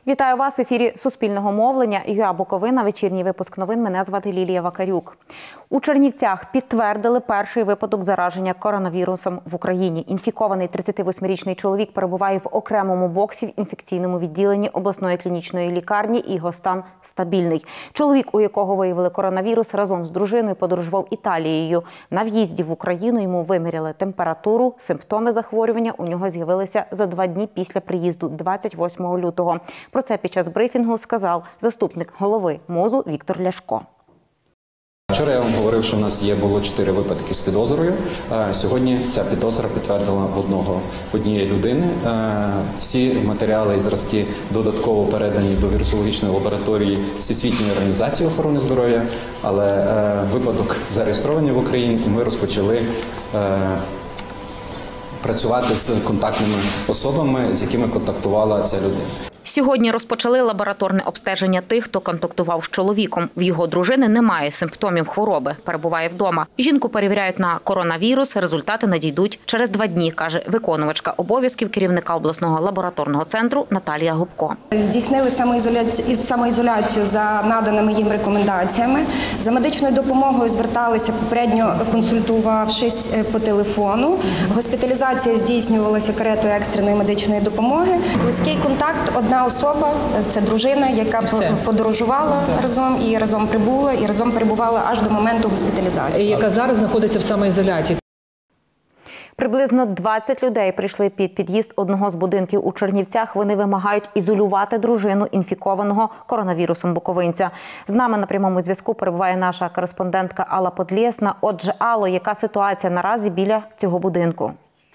Вітаю вас в ефірі Суспільного мовлення. Я Буковина. Вечірній випуск новин. Мене звати Лілія Вакарюк. У Чернівцях підтвердили перший випадок зараження коронавірусом в Україні. Інфікований 38-річний чоловік перебуває в окремому боксі в інфекційному відділенні обласної клінічної лікарні і його стан стабільний. Чоловік, у якого виявили коронавірус, разом з дружиною подорожував Італією. На в'їзді в Україну йому виміряли температуру. Симптоми захворювання у нього з'явилися за 2 дні після приїзду 28 лютого. Про це під час брифінгу сказав заступник голови МОЗу Віктор Ляшко. Вчора я вам говорив, що в нас було 4 випадки з підозрою. Сьогодні ця підозра підтвердила однієї людини. Всі матеріали і зразки додатково передані до вірусологічної лабораторії Всесвітньої організації охорони здоров'я, але випадок зареєстрований в Україні, і ми розпочали працювати з контактними особами, з якими контактувала ця людина. Сьогодні розпочали лабораторне обстеження тих, хто контактував з чоловіком. В його дружини немає симптомів хвороби, перебуває вдома. Жінку перевіряють на коронавірус, результати надійдуть через 2 дні, каже виконувачка обов'язків керівника обласного лабораторного центру Наталія Губко. Здійснили самоізоляцію за наданими їм рекомендаціями. За медичною допомогою зверталися, попередньо консультувавшись по телефону. Госпіталізація здійснювалася каретою екстреної медичної допомоги. Близький контакт – одна особа, це дружина, яка подорожувала разом і разом прибула, і разом перебувала аж до моменту госпіталізації. Яка зараз знаходиться в самоізоляції. Приблизно 20 людей прийшли під під'їзд одного з будинків у Чернівцях. Вони вимагають ізолювати дружину інфікованого коронавірусом буковинця. З нами на прямому зв'язку перебуває наша кореспондентка Алла Подлєсна. Отже, Алло, яка ситуація наразі біля цього будинку?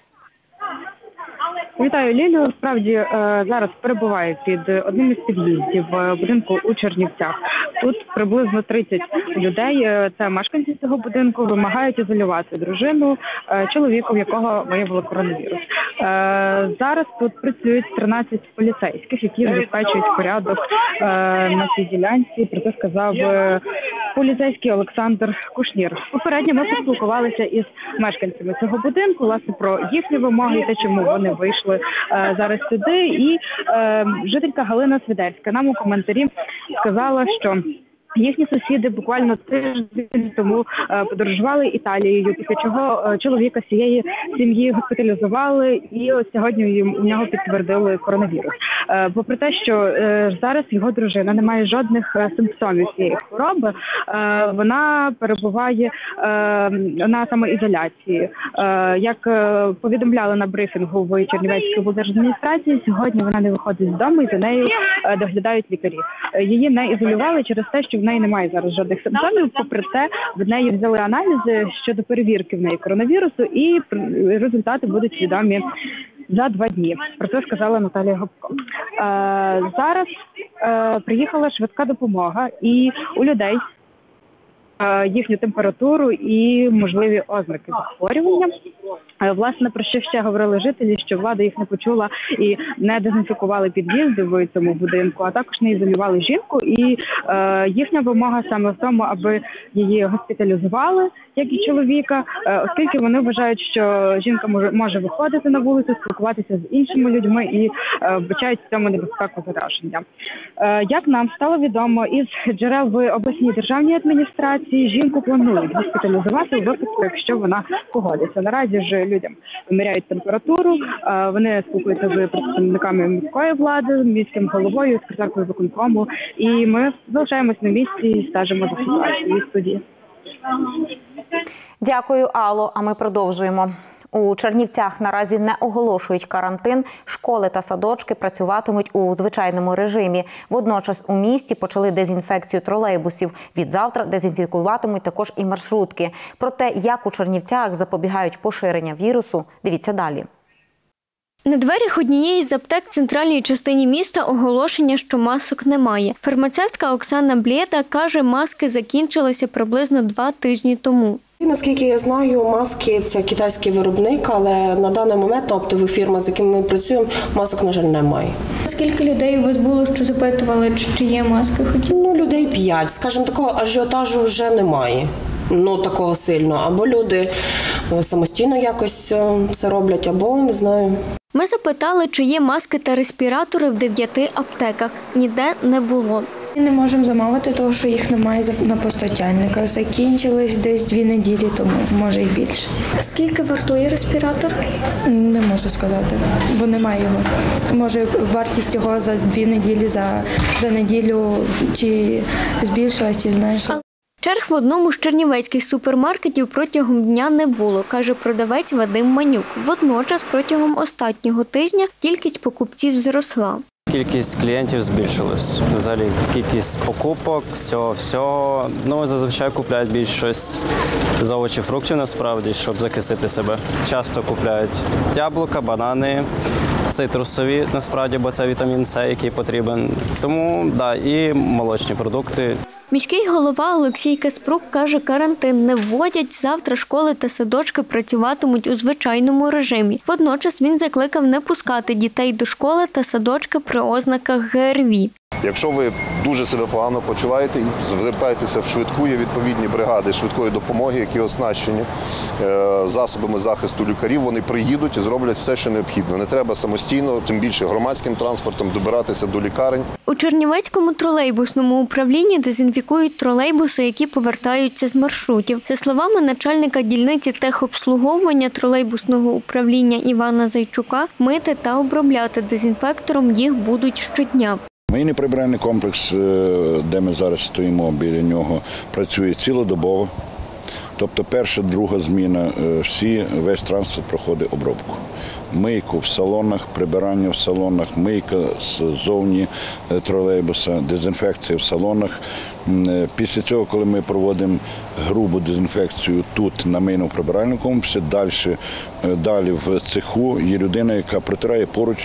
Вітаю, Лілію. Справді, зараз перебуваю під одним із під'їздів будинку у Чернівцях. Тут приблизно 30 людей, це мешканці цього будинку, вимагають ізолювати дружину, чоловіка, в якого виявили коронавірус. Зараз тут працюють 13 поліцейських, які забезпечують порядок на цій ділянці. Про це сказав поліцейський Олександр Кушнір. Попередньо ми поспілкувалися із мешканцями цього будинку, власне, про їхні вимоги і те, чому вони вийшли зараз сюди. І жителька Галина Свідерська нам у коментарі сказала, що їхні сусіди буквально тиждень тому подорожували Італією, після чого чоловіка з цієї сім'ї госпіталізували, і ось сьогодні у нього підтвердили коронавірус. Попри те, що зараз його дружина не має жодних симптомів цієї хвороби, вона перебуває на самоізоляції. Як повідомляли на брифінгу в Чернівецькій облдержадміністрації, сьогодні вона не виходить з дому і за нею доглядають лікарі. Її не ізолювали через те, що в неї немає зараз жодних симптомів. Попри це, в неї взяли аналізи щодо перевірки в неї коронавірусу, і результати будуть відомі за 2 дні. Про це сказала Наталія Губко. Зараз приїхала швидка допомога, і у людей їхню температуру і можливі ознаки захворювання. Власне, про що ще говорили жителі, що влада їх не почула і не дезінфікували під'їзди в цьому будинку, а також не ізолювали жінку. І їхня вимога саме в тому, аби її госпіталізували, як і чоловіка, оскільки вони вважають, що жінка може виходити на вулицю, спілкуватися з іншими людьми і вбачають в цьому небезпеку зараження. Як нам стало відомо із джерел в обласній державній адміністрації, жінку планують госпіталізувати у випадку, якщо вона погодиться. Наразі ж людям виміряють температуру, вони спілкуються з представниками міської влади, міським головою, секретаркою виконкому, і ми залишаємось на місці і стежимо за ситуацією в суді. Дякую, Алло. А ми продовжуємо. У Чернівцях наразі не оголошують карантин. Школи та садочки працюватимуть у звичайному режимі. Водночас у місті почали дезінфекцію тролейбусів. Відзавтра дезінфікуватимуть також і маршрутки. Про те, як у Чернівцях запобігають поширення вірусу, дивіться далі. На дверях однієї з аптек в центральній частині міста оголошення, що масок немає. Фармацевтка Оксана Блєда каже, маски закінчилися приблизно 2 тижні тому. Наскільки я знаю, маски – це китайський виробник, але на даний момент оптових фірм, з якими ми працюємо, масок, на жаль, немає. Скільки людей у вас було, що запитували, чи є маски? Людей 5. Скажімо, такого ажіотажу вже немає. Такого сильного. Або люди самостійно якось це роблять, або, не знаю. Ми запитали, чи є маски та респіратори в 9 аптеках. Ніде не було. Не можемо замовити, тому що їх немає на постачальниках. Закінчились десь 2 неділі тому, може і більше. Скільки вартує респіратор? Не можу сказати, бо немає його. Може, вартість його за 2 неділі, за неділю чи збільшилась, чи зменшилась. Черг в одному з чернівецьких супермаркетів протягом дня не було, каже продавець Вадим Манюк. Водночас протягом останнього тижня кількість покупців зросла. Кількість клієнтів збільшилась. Взагалі кількість покупок, всього. Ну, зазвичай купляють більш щось з овочів, фруктів насправді, щоб захистити себе. Часто купляють яблука, банани, цитрусові насправді, бо це вітамін С, який потрібен. Тому, да, і молочні продукти. Міський голова Олексій Каспрук каже, карантин не вводять, завтра школи та садочки працюватимуть у звичайному режимі. Водночас він закликав не пускати дітей до школи та садочки при ознаках ГРВІ. Якщо ви дуже себе погано почуваєте, звертайтеся в швидку, є відповідні бригади швидкої допомоги, які оснащені засобами захисту лікарів. Вони приїдуть і зроблять все, що необхідно. Не треба самостійно, тим більше громадським транспортом, добиратися до лікарень. У Чернівецькому тролейбусному управлінні дезінфікують тролейбуси, які повертаються з маршрутів. За словами начальника дільниці техобслуговування тролейбусного управління Івана Зайчука, мити та обробляти дезінфектором їх будуть щодня. Мийний прибиральний комплекс, де ми зараз стоїмо біля нього, працює цілодобово. Тобто перша, друга зміна, весь транспорт проходить обробку. Мийку в салонах, прибирання в салонах, мийка ззовні тролейбуса, дезінфекція в салонах. Після цього, коли ми проводимо грубу дезінфекцію тут, на мийному прибиральному комплексі, далі в цеху є людина, яка протирає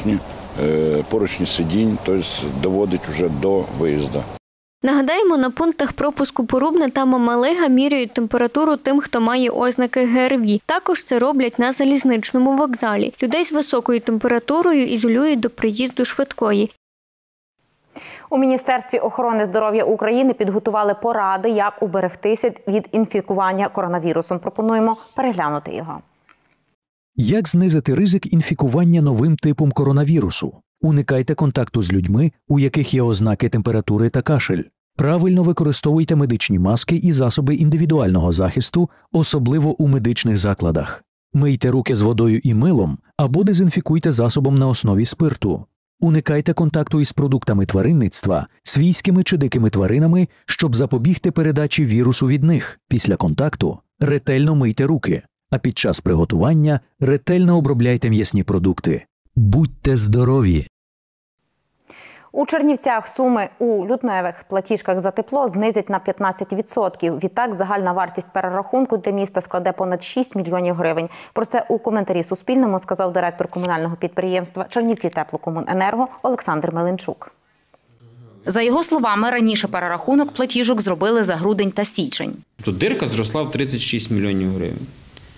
поручні сидінь, тобто доводить вже до виїзду. Нагадаємо, на пунктах пропуску Порубне та Мамалига міряють температуру тим, хто має ознаки ГРВІ. Також це роблять на залізничному вокзалі. Людей з високою температурою ізолюють до приїзду швидкої. У Міністерстві охорони здоров'я України підготували поради, як уберегтися від інфікування коронавірусом. Пропонуємо переглянути його. Як знизити ризик інфікування новим типом коронавірусу? Уникайте контакту з людьми, у яких є ознаки температури та кашель. Правильно використовуйте медичні маски і засоби індивідуального захисту, особливо у медичних закладах. Мийте руки з водою і милом або дезінфікуйте засобом на основі спирту. Уникайте контакту із продуктами тваринництва, свійськими чи дикими тваринами, щоб запобігти передачі вірусу від них. Після контакту ретельно мийте руки, а під час приготування ретельно обробляйте м'ясні продукти. Будьте здорові! У Чернівцях суми у лютневих платіжках за тепло знизять на 15%. Відтак, загальна вартість перерахунку для міста складе понад 6 мільйонів гривень. Про це у коментарі Суспільному сказав директор комунального підприємства «Чернівці Теплокомуненерго» Олександр Меленчук. За його словами, раніше перерахунок платіжок зробили за грудень та січень. Тут дирка зросла в 36 мільйонів гривень.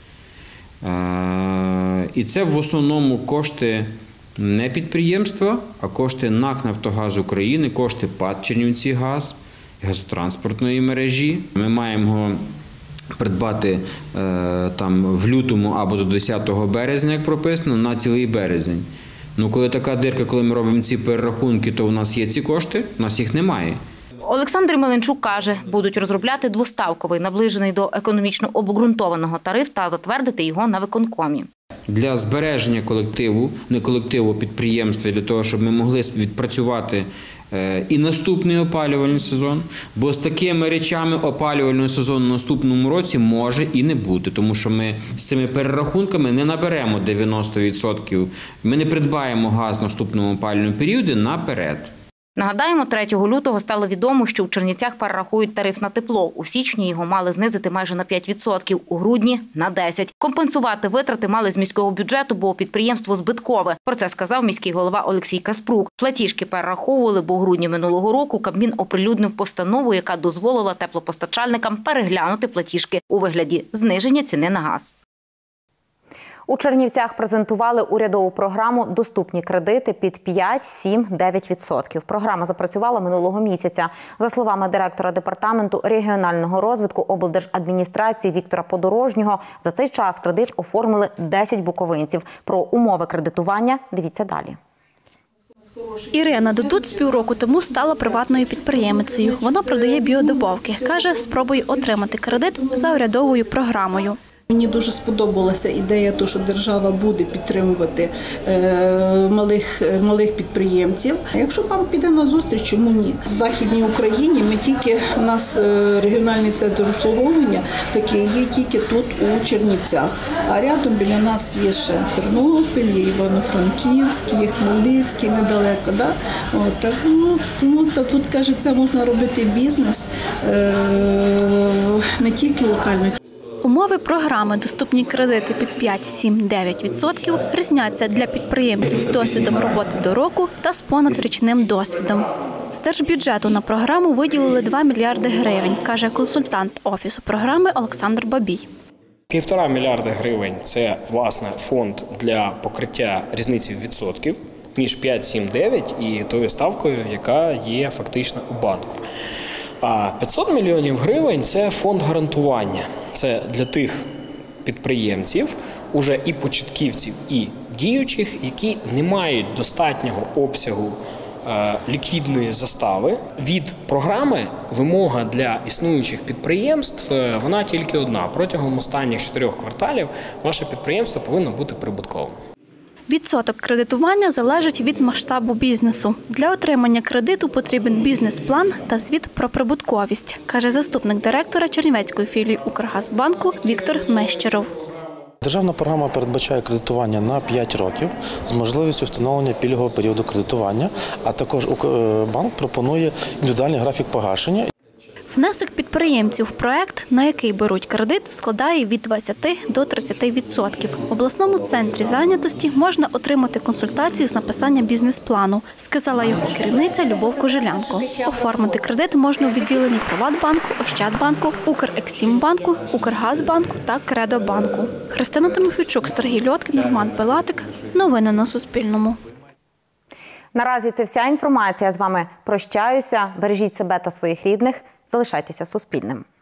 І це в основному кошти не підприємства, а кошти НАК «Нафтогаз України», кошти ПАТ «Чернівцігаз», газотранспортної мережі. Ми маємо придбати в лютому або до 10 березня, як прописано, на цілий березень. Ну, коли така дирка, коли ми робимо ці перерахунки, то у нас є ці кошти, у нас їх немає. Олександр Меленчук каже, будуть розробляти двоставковий, наближений до економічно обґрунтованого тариф та затвердити його на виконкомі. Для збереження колективу, не колективу, підприємства, для того, щоб ми могли відпрацювати і наступний опалювальний сезон, бо з такими речами опалювального сезону в наступному році може і не бути, тому що ми з цими перерахунками не наберемо 90%, ми не придбаємо газ в наступному опалювальному періоді наперед. Нагадаємо, 3 лютого стало відомо, що у Чернівцях перерахують тариф на тепло. У січні його мали знизити майже на 5%, у грудні – на 10%. Компенсувати витрати мали з міського бюджету, бо підприємство збиткове. Про це сказав міський голова Олексій Каспрук. Платіжки перераховували, бо у грудні минулого року Кабмін оприлюднив постанову, яка дозволила теплопостачальникам переглянути платіжки у вигляді зниження ціни на газ. У Чернівцях презентували урядову програму «Доступні кредити» під 5, 7, 9%. Програма запрацювала минулого місяця. За словами директора Департаменту регіонального розвитку облдержадміністрації Віктора Подорожнього, за цей час кредит оформили 10 буковинців. Про умови кредитування дивіться далі. Ірина Дудут з півроку тому стала приватною підприємицею. Вона продає біодобавки. Каже, спробує отримати кредит за урядовою програмою. Мені дуже сподобалася ідея, що держава буде підтримувати малих підприємців. Якщо банк піде на зустріч, чому ні? В Західній Україні у нас регіональний центр обслуговування такий є тільки тут у Чернівцях. А рядом біля нас є ще Тернопіль, є Івано-Франківськ, є Хмельницький недалеко. Да? Тому тут, кажеться, можна робити бізнес не тільки локально. Умови програми «Доступні кредити» під 5, 7, 9% різняться для підприємців з досвідом роботи до року та з понадрічним досвідом. З держбюджету на програму виділили 2 мільярди гривень, каже консультант Офісу програми Олександр Бабій. 1,5 мільярда гривень – це, власне, фонд для покриття різниці відсотків між 5, 7, 9 і тою ставкою, яка є фактично у банку. А 500 мільйонів гривень – це фонд гарантування. Це для тих підприємців, уже і початківців, і діючих, які не мають достатнього обсягу ліквідної застави. Від програми вимога для існуючих підприємств, вона тільки одна. Протягом останніх 4 кварталів ваше підприємство повинно бути прибутковим. Відсоток кредитування залежить від масштабу бізнесу. Для отримання кредиту потрібен бізнес-план та звіт про прибутковість, каже заступник директора Чернівецької філії Укргазбанку Віктор Мещеров. Державна програма передбачає кредитування на 5 років з можливістю встановлення пільгового періоду кредитування, а також банк пропонує індивідуальний графік погашення. Внесок підприємців в проект, на який беруть кредит, складає від 20 до 30%. В обласному центрі зайнятості можна отримати консультації з написання бізнес-плану, сказала його керівниця Любов Кожелянко. Оформити кредит можна у відділенні Приватбанку, Ощадбанку, Укрексімбанку, Укргазбанку та Кредобанку. Христина Тимофійчук, Сергій Льоткін, Роман Пилатик. Новини на Суспільному. Наразі це вся інформація. З вами прощаюся. Бережіть себе та своїх рідних. Залишайтеся Суспільним.